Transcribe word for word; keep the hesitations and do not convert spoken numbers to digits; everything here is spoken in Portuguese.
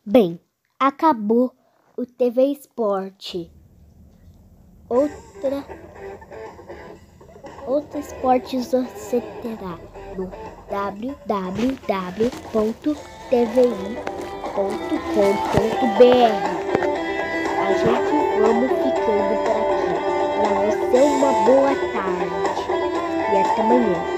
Bem, acabou o T V Esporte. Outra, outros esportes você terá no w w w ponto t v i ponto com ponto b r. A gente vamos ficando por aqui. Para você uma boa tarde e até amanhã.